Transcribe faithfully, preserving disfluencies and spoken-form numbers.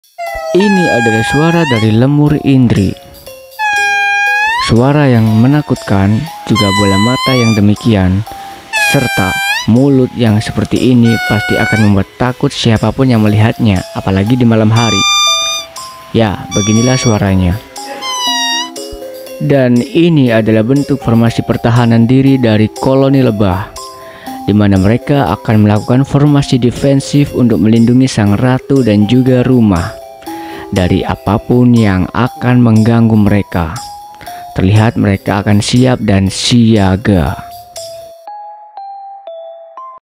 Ini adalah suara dari lemur Indri. Suara yang menakutkan, juga bola mata yang demikian, serta mulut yang seperti ini pasti akan membuat takut siapapun yang melihatnya, apalagi di malam hari. Ya, beginilah suaranya. Dan ini adalah bentuk formasi pertahanan diri dari koloni lebah, di mana mereka akan melakukan formasi defensif untuk melindungi sang ratu dan juga rumah dari apapun yang akan mengganggu mereka. Terlihat mereka akan siap dan siaga.